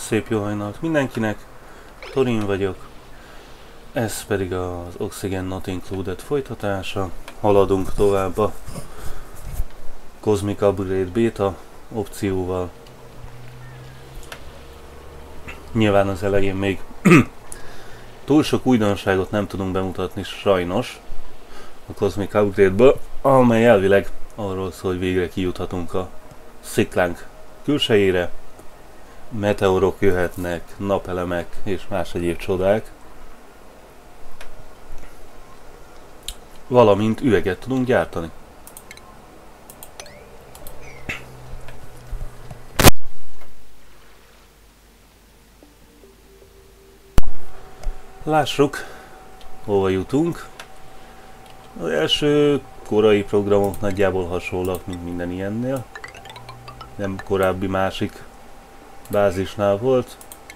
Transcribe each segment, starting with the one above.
szép jó hajnalt mindenkinek, Thorin vagyok, ez pedig az Oxygen Not Included folytatása. Haladunk tovább a Cosmic Upgrade Beta opcióval. Nyilván az elején még túl sok újdonságot nem tudunk bemutatni sajnos a Cosmic Upgrade-ből, amely elvileg arról szól, hogy végre kijuthatunk a sziklánk külsejére. Meteorok jöhetnek, napelemek és más egyéb csodák. Valamint üveget tudunk gyártani. Lássuk, hova jutunk. Az első korai programok nagyjából hasonlóak, mint minden ilyennél. Nem korábbi másik bázisnál volt.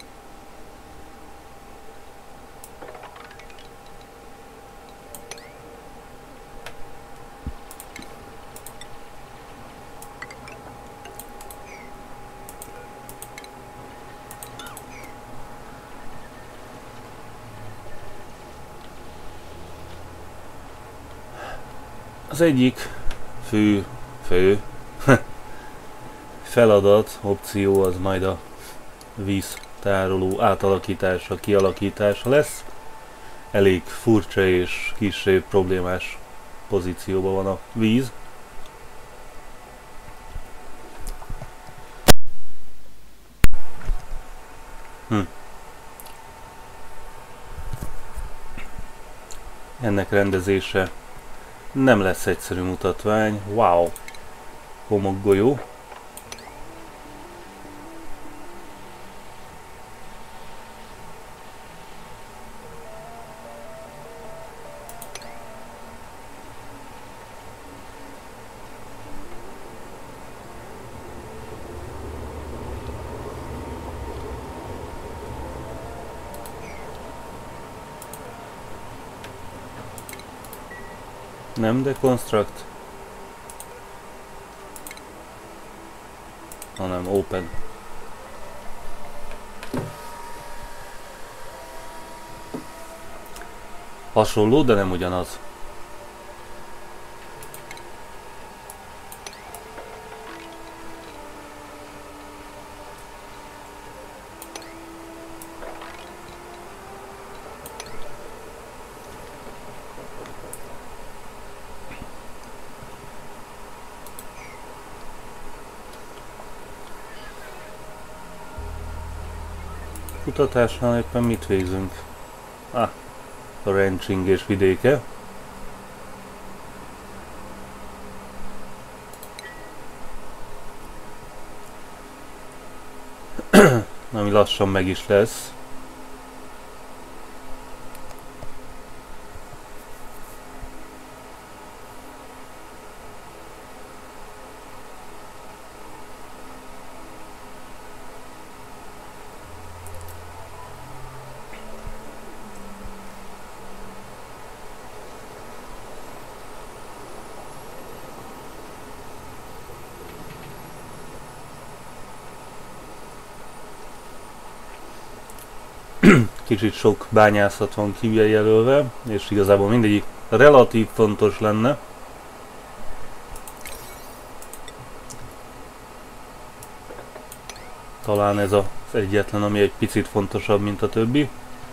Az egyik fő feladat, opció az majd a víztároló átalakítása, kialakítása lesz. Elég furcsa és kissé problémás pozícióban van a víz. Ennek rendezése nem lesz egyszerű mutatvány. Wow! Homokgolyó. Nem deconstruct, hanem open. Hasonló, de nem ugyanaz. Kutatásnál éppen mit végzünk? A ranching és vidéke. Ami lassan meg is lesz. Kicsit sok bányászat van kijelölve, és igazából mindegyik relatív fontos lenne. Talán ez az egyetlen, ami egy picit fontosabb, mint a többi.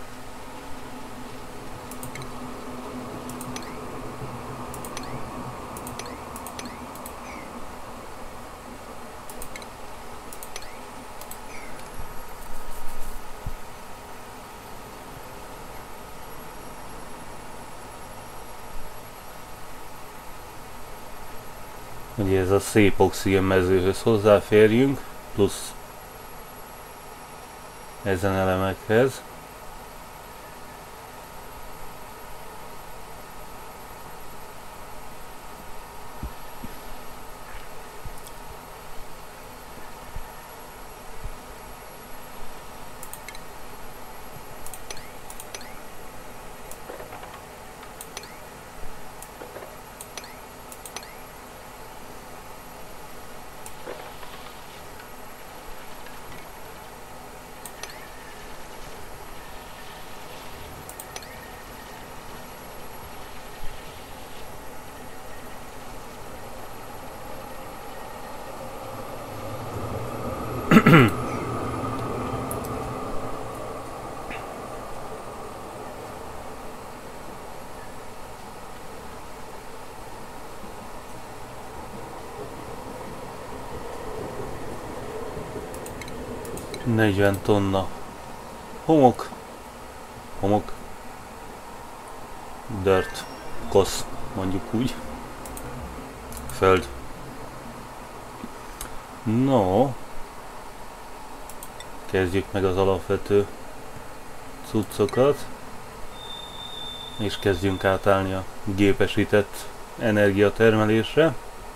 Ugye ez a szép oxigén mezőhöz hozzáférjünk, plusz ezen elemekhez. 40 tonna homok, dirt, kosz, mondjuk úgy, föld. No, kezdjük meg az alapvető cuccokat, és kezdjünk átállni a gépesített energiatermelésre.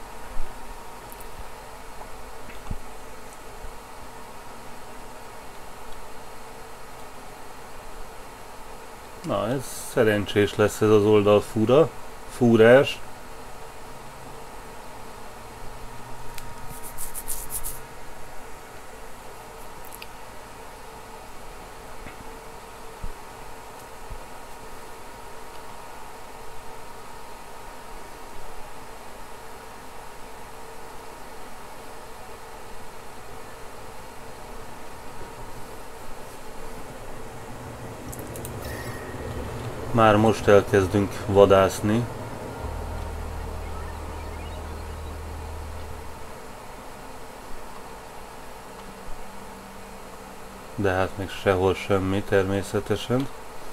Na, ez szerencsés lesz ez az oldalfúrás. Már most elkezdünk vadászni. De hát még sehol semmi természetesen.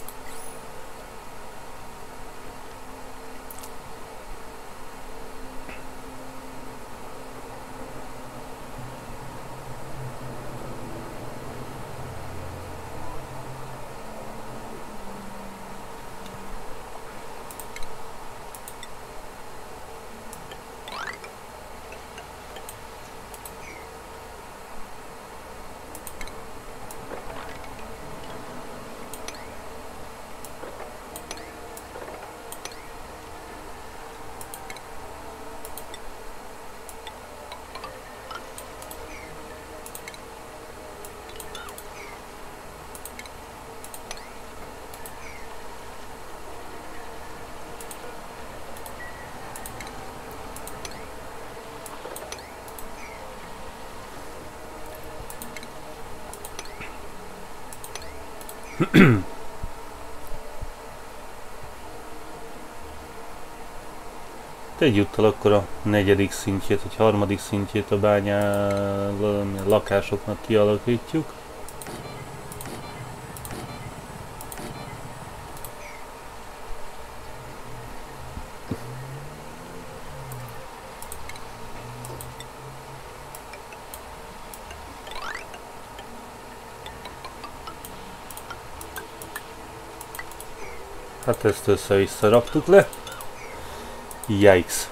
Egyúttal akkor a negyedik szintjét, vagy harmadik szintjét a lakásoknak kialakítjuk. Hát ezt össze-vissza raktuk le. Yikes.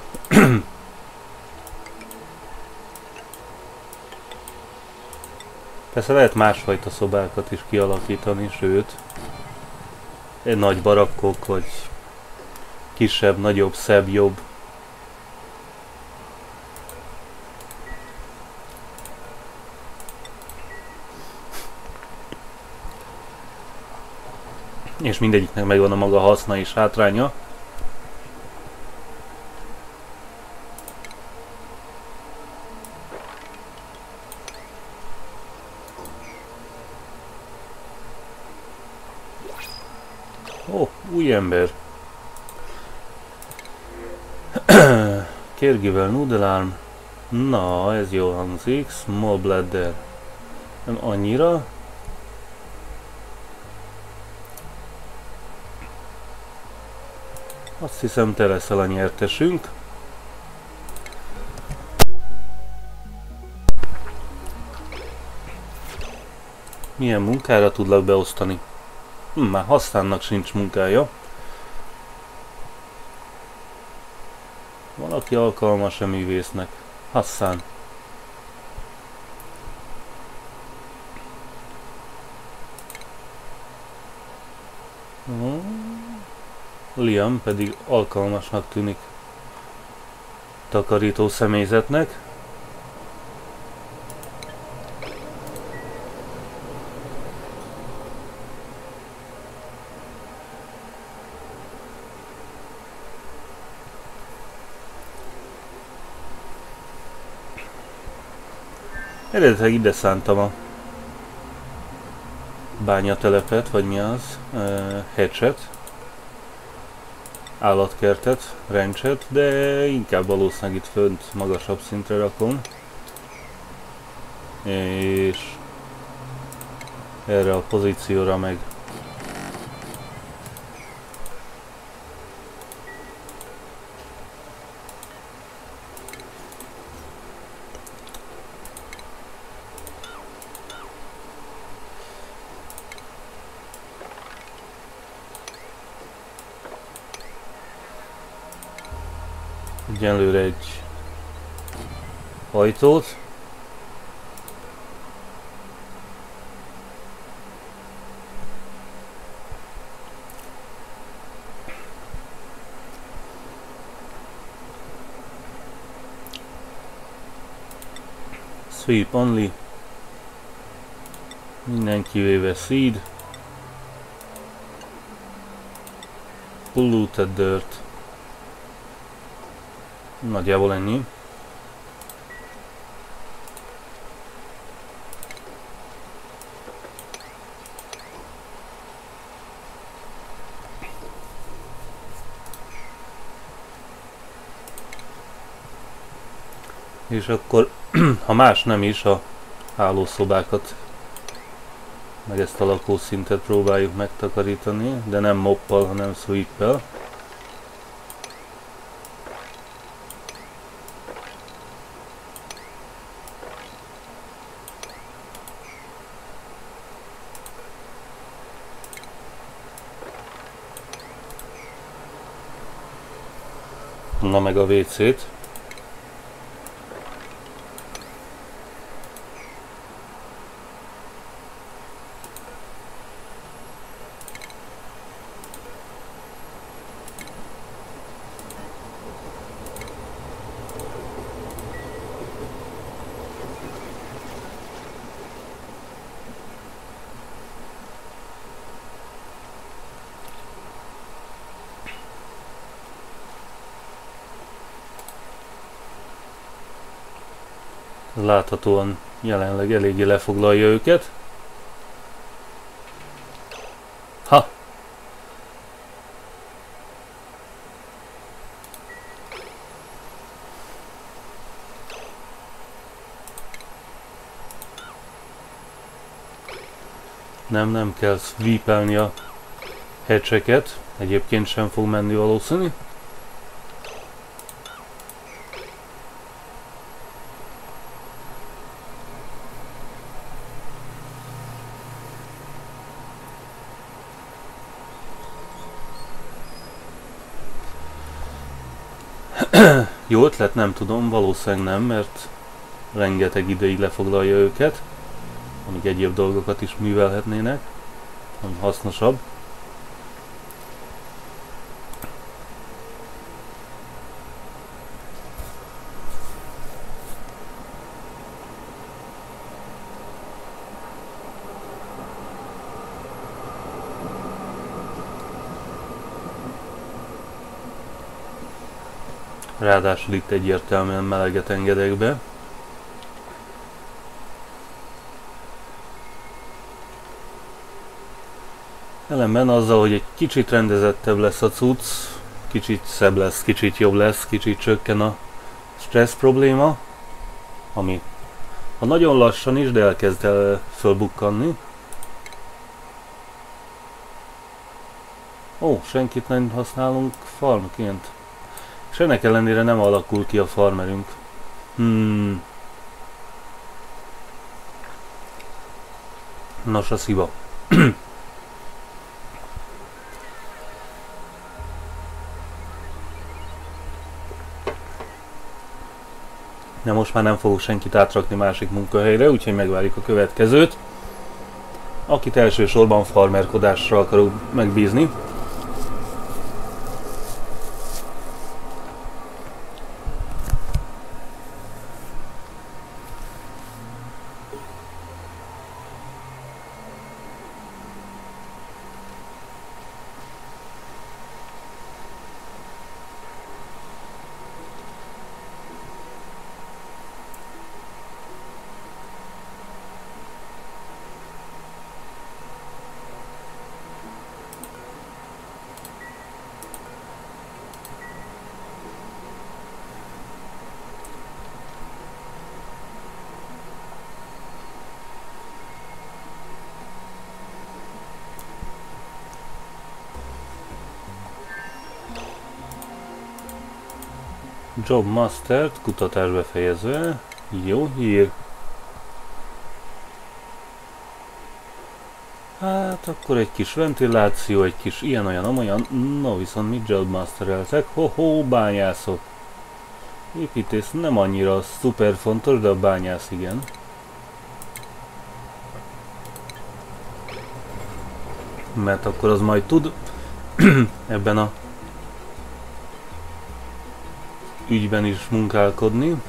Persze lehet másfajta szobákat is kialakítani, sőt, egy nagy barakkok, vagy kisebb, nagyobb, szebb, jobb. És mindegyiknek megvan a maga haszna és hátránya. Ó, új ember. Caregiver noodle arm. Na, ez jól hangzik. Small bladder. Nem annyira. Azt hiszem, te leszel a nyertesünk. Milyen munkára tudlak beosztani? Már Hassannak sincs munkája. Valaki alkalmas a művésznek. Hassan. Liam pedig alkalmasnak tűnik takarító személyzetnek. Eredetileg ide szántam a bányatelepet, vagy mi az, hedget, állatkertet, rencset, de inkább valószínűleg itt fönt magasabb szintre rakom. És erre a pozícióra meg egyenlőre egy ajtót. Sweep only. Minden kivéve seed. Polluted dirt. Nagyjából ennyi. És akkor, ha más nem is, a hálószobákat, meg ezt a lakószintet próbáljuk megtakarítani, de nem moppal, hanem sweeppel. Na meg a WC-t. Láthatóan jelenleg eléggé lefoglalja őket. Ha! Nem kell sweepelni a hatcheket, egyébként sem fog menni valószínű. Jó ötlet, nem tudom, valószínűleg nem, mert rengeteg ideig lefoglalja őket, amíg egyéb dolgokat is művelhetnének, ami hasznosabb. Ráadásul itt egyértelműen meleget engedek be. Ellenben azzal, hogy egy kicsit rendezettebb lesz a cucc, kicsit szebb lesz, kicsit jobb lesz, kicsit csökken a stressz probléma, ami ha nagyon lassan is, de elkezd el fölbukkanni. Ó, senkit nem használunk farmként. És ennek ellenére nem alakul ki a farmerünk. Nos, a sziba. De most már nem fogok senkit átrakni másik munkahelyre, úgyhogy megvárjuk a következőt, akit elsősorban farmerkodásra akarok megbízni. Job Master, kutatás befejezve. Jó hír. Hát akkor egy kis ventiláció, egy kis ilyen-olyan-amolyan. No, viszont mit Job Mastereltek? Ho-ho, bányászok. Építész nem annyira szuper fontos, de a bányász igen. Mert akkor az majd tud ebben a ügyben is munkálkodni.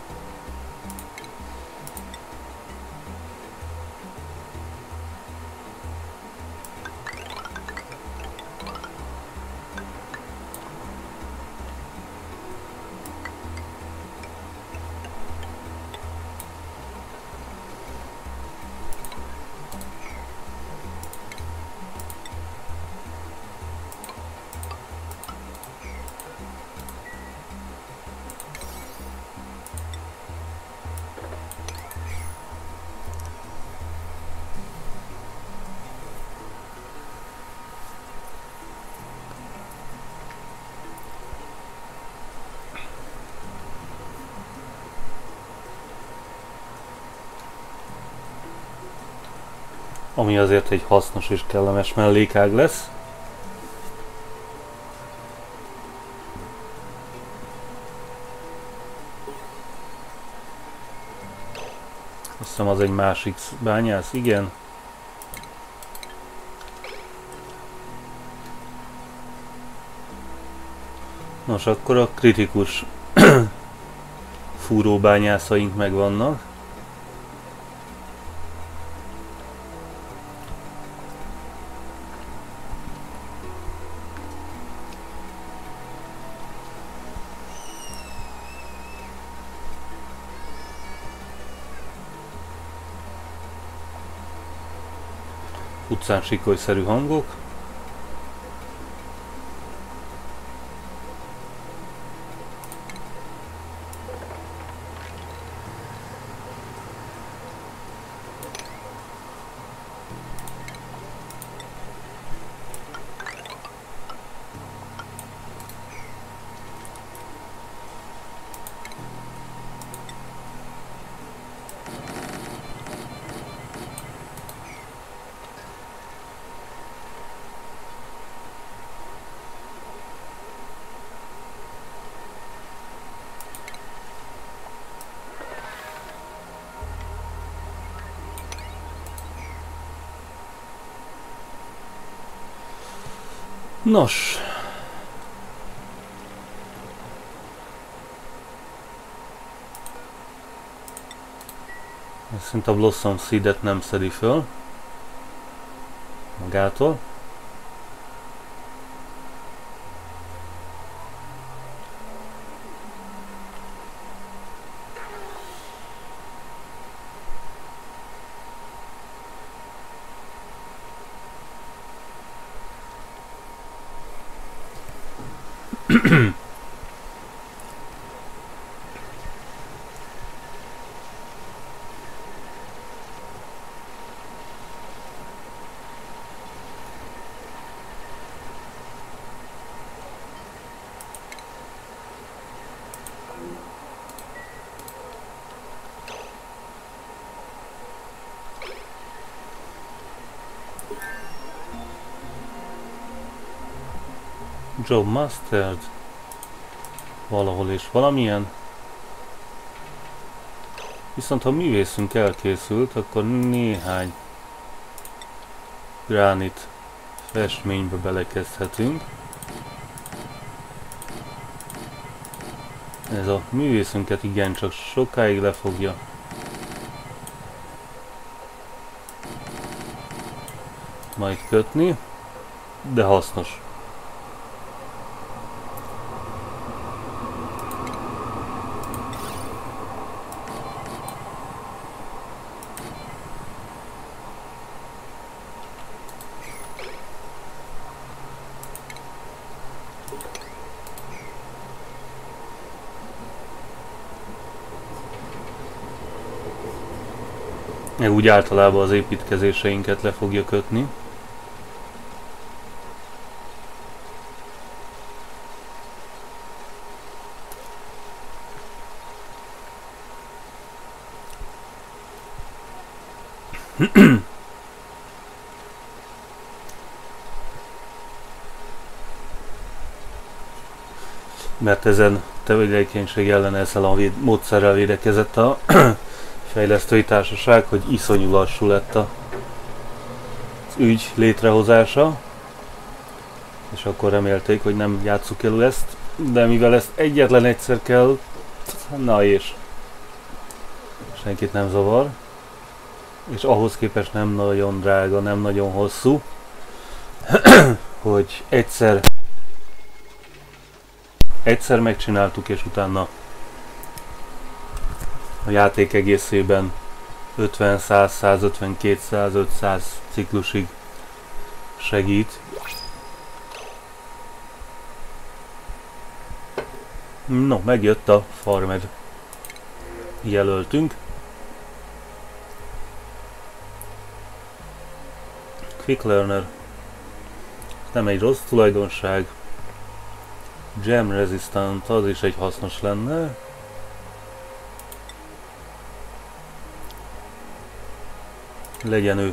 Ami azért egy hasznos és kellemes mellékág lesz. Azt hiszem az egy másik bányász, igen. Nos, akkor a kritikus fúróbányászaink megvannak. Utcán sikolyszerű hangok. Nos. Szinte a Blossom Seed-et nem szedi föl magától. Job Mastered valahol és valamilyen. Viszont ha művészünk elkészült, akkor néhány gránit festménybe belekezdhetünk. Ez a művészünket igencsak sokáig le fogja majd kötni, de hasznos. Meg úgy általában az építkezéseinket le fogja kötni. Mert ezen tevékenység ellen ezzel a módszerrel védekezett a fejlesztői társaság, hogy iszonyú lassú lett az ügy létrehozása, és akkor remélték, hogy nem játsszuk elő ezt, de mivel ezt egyetlen egyszer kell, na és senkit nem zavar, és ahhoz képest nem nagyon drága, nem nagyon hosszú, hogy egyszer megcsináltuk, és utána a játék egészében 50, 100, 150, 200, 500 ciklusig segít. No, megjött a farmed jelöltünk. Quick Learner. Nem egy rossz tulajdonság. Jam Resistant, az is egy hasznos lenne. Legyen ő.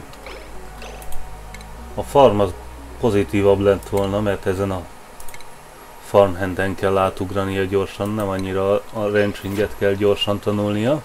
A farm az pozitívabb lett volna, mert ezen a farmhanden kell átugrania gyorsan, nem annyira a ranchinget kell gyorsan tanulnia.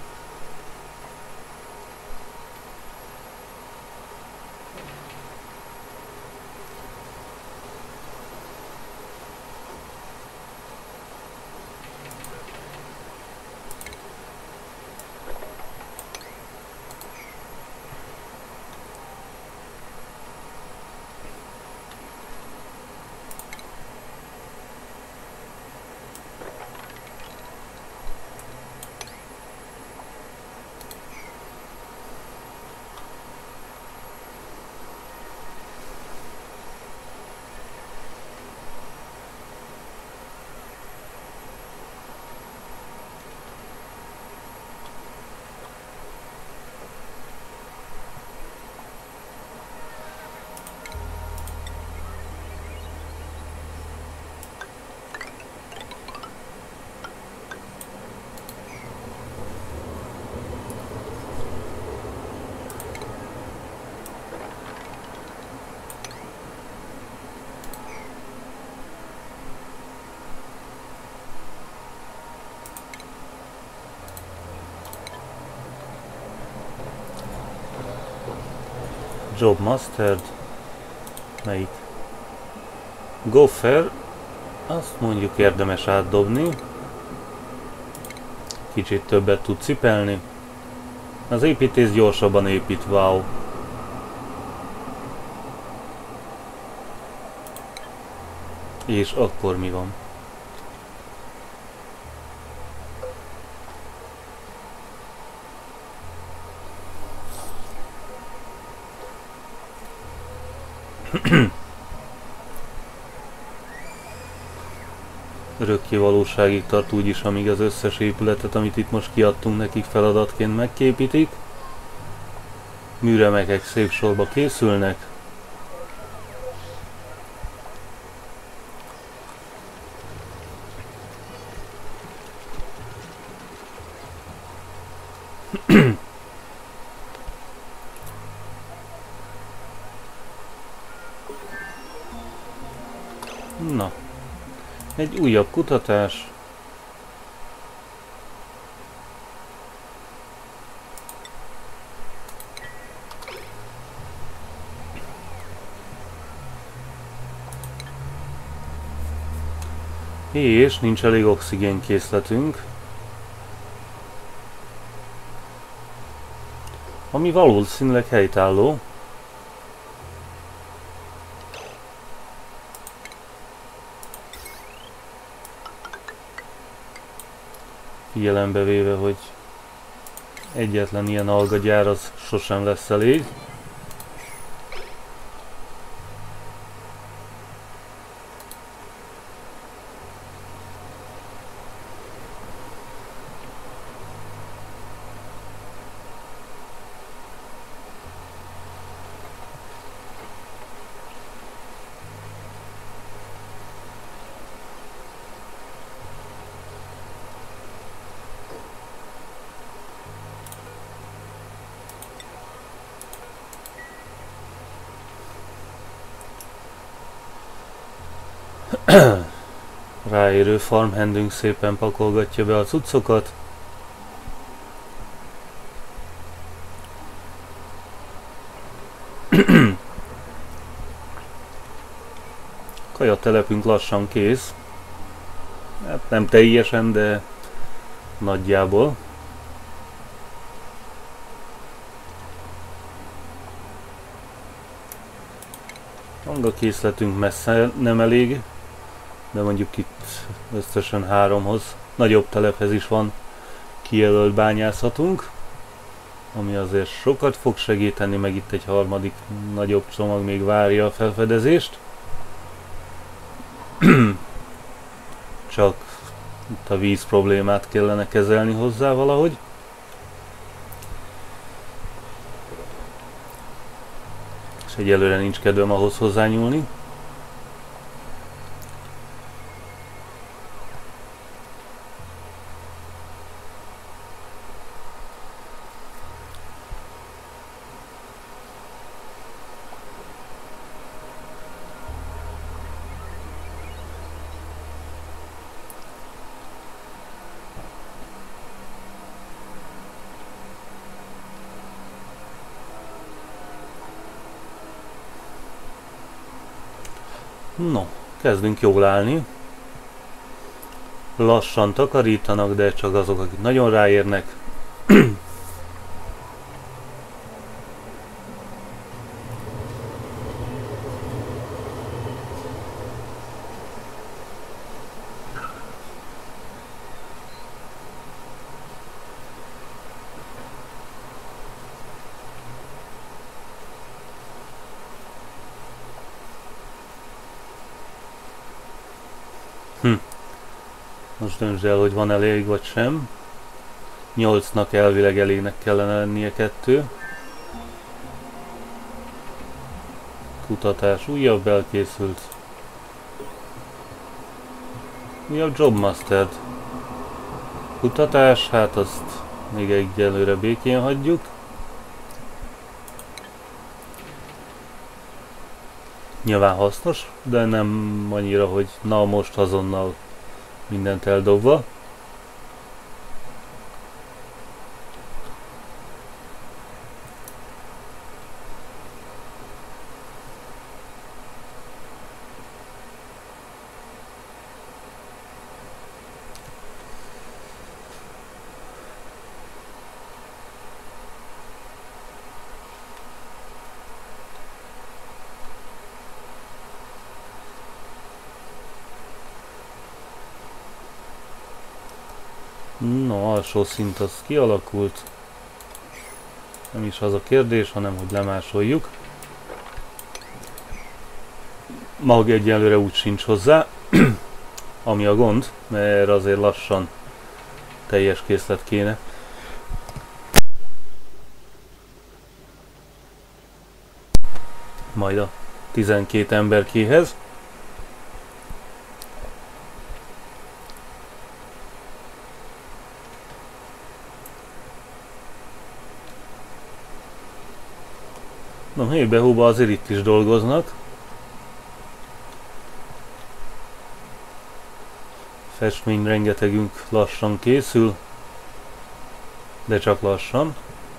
Job Mastered. Melyik? Gopher. Azt mondjuk érdemes átdobni. Kicsit többet tud cipelni. Az építész gyorsabban épít, wow. És akkor mi van? Örökké valóságig tart úgyis, amíg az összes épületet, amit itt most kiadtunk nekik feladatként megképítik. Műremekek szép sorba készülnek. Na, egy újabb kutatás. És nincs elég oxigénkészletünk. Ami valószínűleg helytálló. Figyelembe véve, hogy egyetlen ilyen algagyár az sosem lesz elég. Ráérő farmhandünk szépen pakolgatja be a cuccokat. Kajatelepünk lassan kész. Hát nem teljesen, de nagyjából. Hangakészletünk messze nem elég, de mondjuk itt összesen 3-hoz, nagyobb telephez is van kijelölt bányászatunk, ami azért sokat fog segíteni, meg itt egy harmadik nagyobb csomag még várja a felfedezést. Csak itt a víz problémát kellene kezelni hozzá valahogy. És egyelőre nincs kedvem ahhoz hozzányúlni. No, kezdünk jól állni. Lassan takarítanak, de csak azok, akik nagyon ráérnek. Most döntsd el, hogy van elég vagy sem. 8-nak elvileg elégnek kellene lennie 2. Kutatás újabb elkészült. Újabb jobmastered. Kutatás, hát azt még egyelőre békén hagyjuk. Nyilván hasznos, de nem annyira, hogy na most azonnal mindent eldobva. No, alsó szint az kialakult. Nem is az a kérdés, hanem hogy lemásoljuk. Mag egyelőre úgy sincs hozzá, ami a gond, mert azért lassan teljes készlet kéne. Majd a 12 emberkéhez. Na, hébe-hóba azért itt is dolgoznak. Festmény rengetegünk lassan készül, de csak lassan.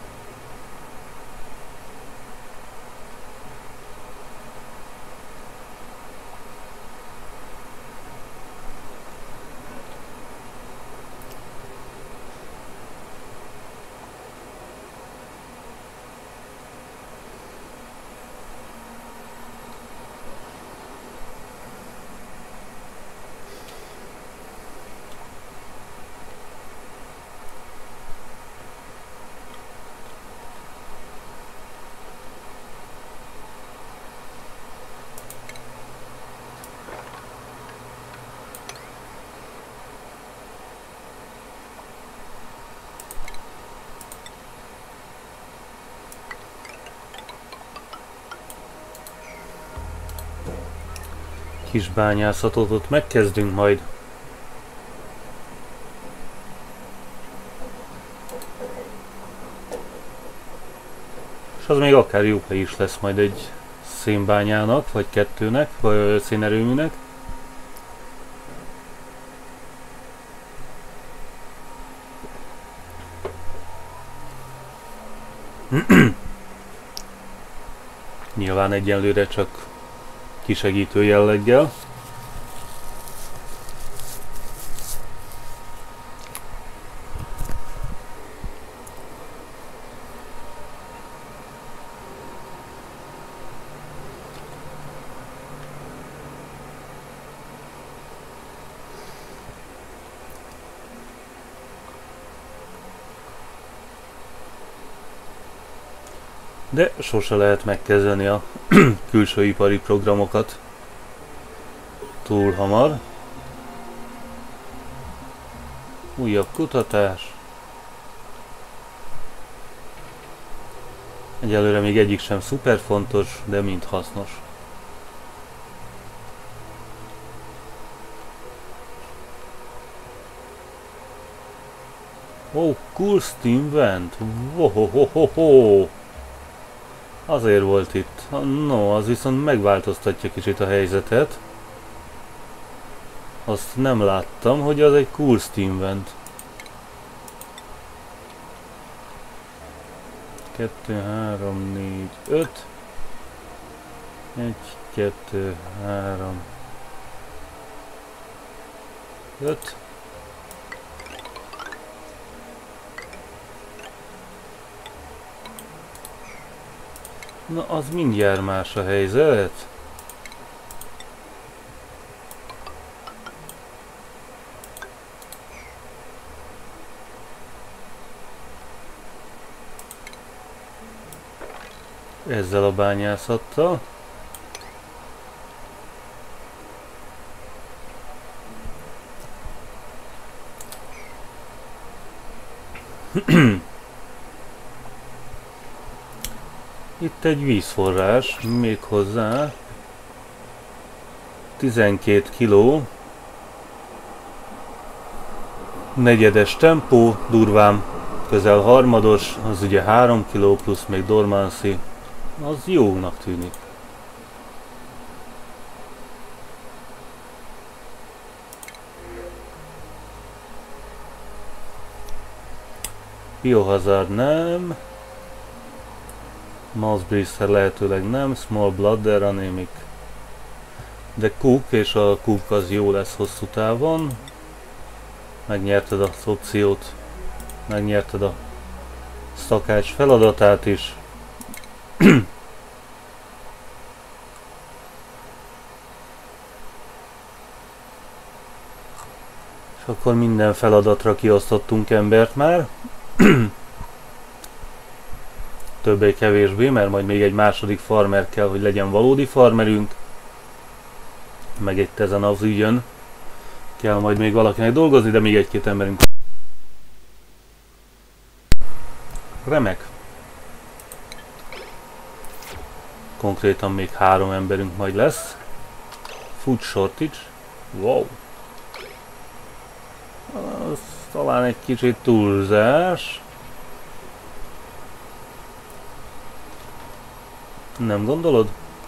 Kis bányászatot ott megkezdünk majd. És az még akár jó hely is lesz majd egy szénbányának, vagy 2-nek, vagy szénerőműnek. Nyilván egyenlőre csak kisegítő jelleggel. De sose lehet megkezdeni a külső ipari programokat túl hamar. Újabb kutatás. Egyelőre még egyik sem szuper fontos, de mind hasznos. Oh, cool steam vent. Wohohohoho. Azért volt itt. No, az viszont megváltoztatja kicsit a helyzetet. Azt nem láttam, hogy az egy cool steam vent. 2, 3, 4, 5. 1, 2, 3, 5. Na, az mindjárt más a helyzet. Ezzel a bányászattal. Itt egy vízforrás, méghozzá 12 kiló, negyedes tempó, durván közel harmados, az ugye 3 kiló plusz még dormancy, az jónak tűnik. Biohazard nem. Mouse Breather lehetőleg nem, Small Bladder Anemic. De Cook, és a Cook az jó lesz hosszú távon. Megnyerted az opciót, megnyerted a szakács feladatát is. És akkor minden feladatra kiosztottunk embert már. Többé-kevésbé, mert majd még egy második farmer kell, hogy legyen valódi farmerünk. Meg itt ezen az ügyön kell majd még valakinek dolgozni, de még egy-két emberünk. Remek. Konkrétan még 3 emberünk majd lesz. Food shortage. Wow. Az talán egy kicsit túlzás. Nem gondolod?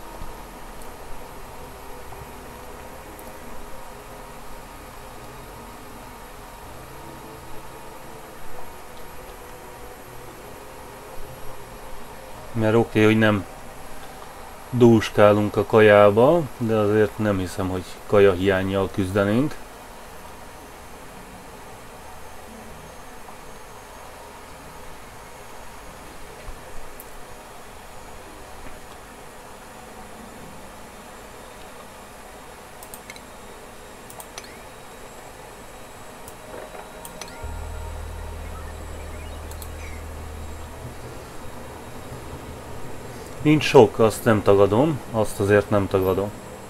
Mert oké, hogy nem dúskálunk a kajába, de azért nem hiszem, hogy kaja hiánnyal küzdenénk. Nincs sok, azt nem tagadom, azt azért nem tagadom.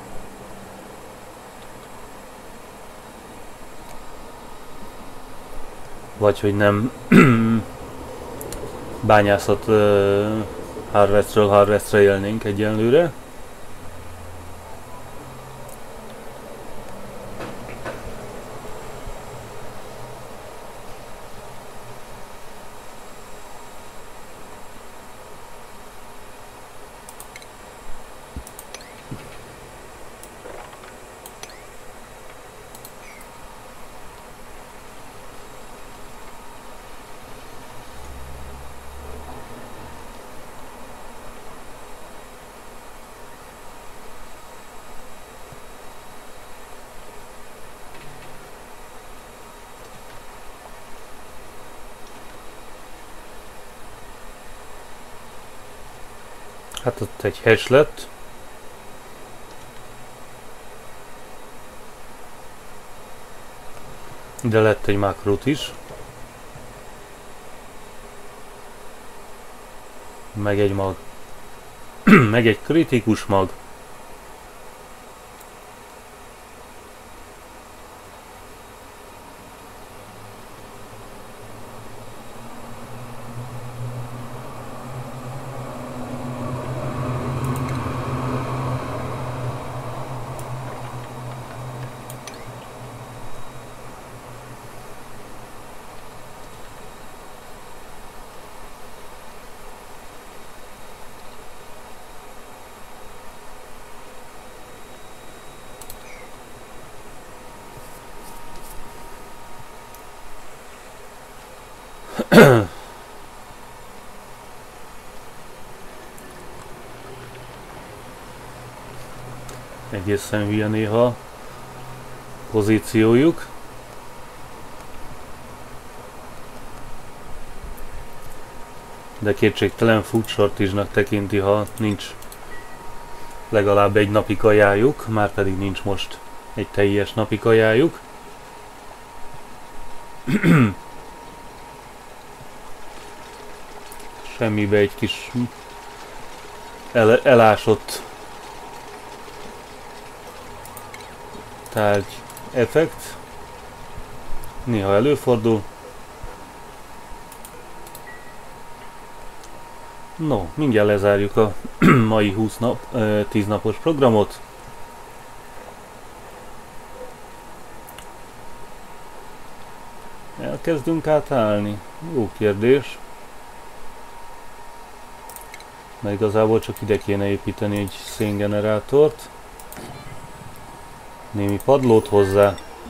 Vagy hogy nem bányászat harvestről harvestre élnénk egyenlőre. Hát ott egy hatch lett. De lett egy makrot is. Meg egy mag. Meg egy kritikus mag. Egészen hülye néha a pozíciójuk. De kétségtelen futsortizsnak tekinti, ha nincs legalább egy napi kajájuk, már pedig nincs most egy teljes napi kajájuk. Semmibe egy kis elásott tárgy effekt. Néha előfordul. No, mindjárt lezárjuk a mai 10 napos programot. Elkezdünk átállni? Jó kérdés. Mert igazából csak ide kéne építeni egy széngenerátort. Némi padlót hozzá.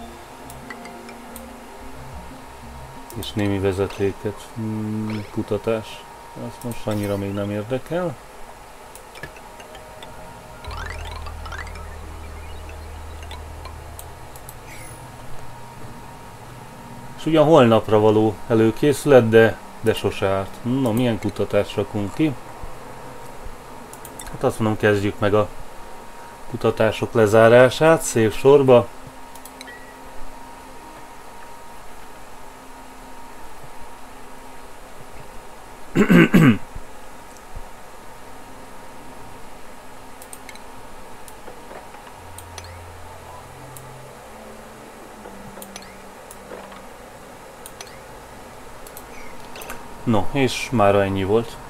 És némi vezetéket. Kutatás. Azt most annyira még nem érdekel. És ugyan holnapra való előkészület, de sose árt. No, milyen kutatást rakunk ki? Hát azt mondom, kezdjük meg a kutatások lezárását szép sorba. No, és mára ennyi volt.